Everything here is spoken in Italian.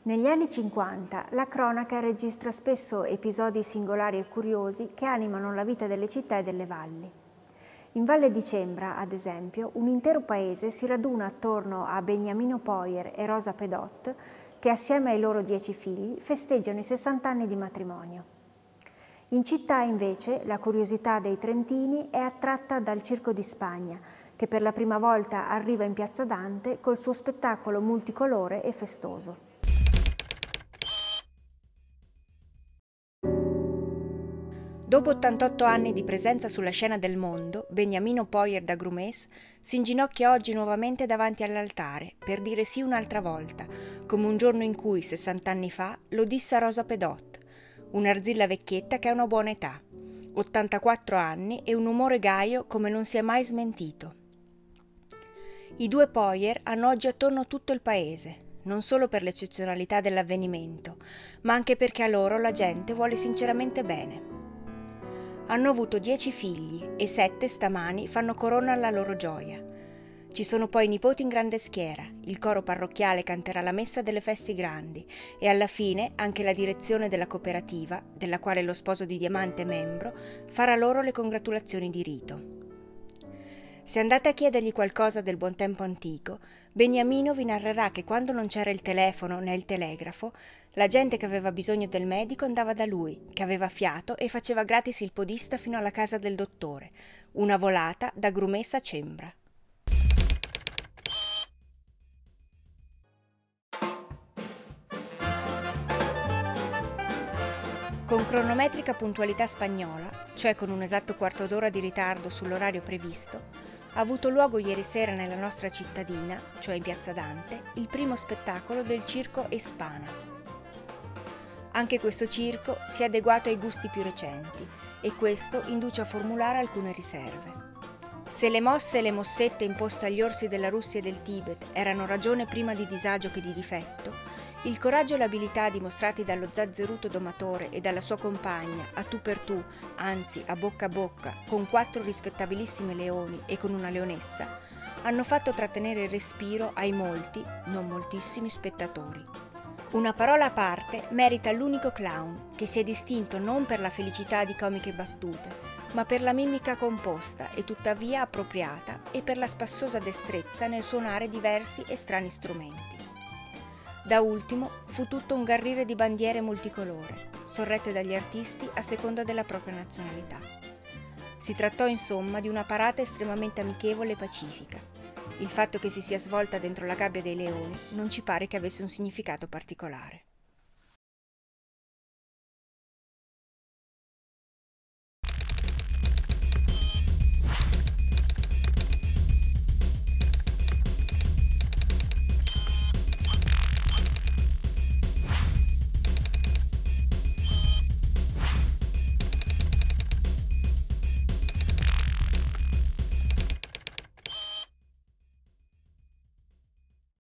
Negli anni 50 la cronaca registra spesso episodi singolari e curiosi che animano la vita delle città e delle valli. In Valle di Cembra, ad esempio, un intero paese si raduna attorno a Beniamino Poyer e Rosa Pedot, che assieme ai loro 10 figli festeggiano i 60 anni di matrimonio. In città, invece, la curiosità dei trentini è attratta dal Circo di Spagna, che per la prima volta arriva in Piazza Dante col suo spettacolo multicolore e festoso. Dopo 88 anni di presenza sulla scena del mondo, Beniamino Poyer d'Agrumès si inginocchia oggi nuovamente davanti all'altare per dire sì un'altra volta, come un giorno in cui, 60 anni fa, lo disse a Rosa Pedot, un'arzilla vecchietta che ha una buona età, 84 anni e un umore gaio come non si è mai smentito. I due Poyer hanno oggi attorno tutto il paese, non solo per l'eccezionalità dell'avvenimento, ma anche perché a loro la gente vuole sinceramente bene. Hanno avuto 10 figli e 7 stamani fanno corona alla loro gioia. Ci sono poi nipoti in grande schiera, il coro parrocchiale canterà la messa delle feste grandi e alla fine anche la direzione della cooperativa, della quale lo sposo di Diamante è membro, farà loro le congratulazioni di rito. Se andate a chiedergli qualcosa del buon tempo antico, Beniamino vi narrerà che quando non c'era il telefono né il telegrafo, la gente che aveva bisogno del medico andava da lui, che aveva fiato e faceva gratis il podista fino alla casa del dottore, una volata da Grumès a Cembra. Con cronometrica puntualità spagnola, cioè con un esatto quarto d'ora di ritardo sull'orario previsto, ha avuto luogo ieri sera nella nostra cittadina, cioè in Piazza Dante, il primo spettacolo del Circo Espana. Anche questo circo si è adeguato ai gusti più recenti e questo induce a formulare alcune riserve. Se le mosse e le mossette imposte agli orsi della Russia e del Tibet erano ragione prima di disagio che di difetto, il coraggio e l'abilità dimostrati dallo zazzeruto domatore e dalla sua compagna, a tu per tu, anzi a bocca, con 4 rispettabilissimi leoni e con una leonessa, hanno fatto trattenere il respiro ai molti, non moltissimi spettatori. Una parola a parte merita l'unico clown, che si è distinto non per la felicità di comiche battute, ma per la mimica composta e tuttavia appropriata e per la spassosa destrezza nel suonare diversi e strani strumenti. Da ultimo fu tutto un garrire di bandiere multicolore, sorrette dagli artisti a seconda della propria nazionalità. Si trattò insomma di una parata estremamente amichevole e pacifica. Il fatto che si sia svolta dentro la gabbia dei leoni non ci pare che avesse un significato particolare.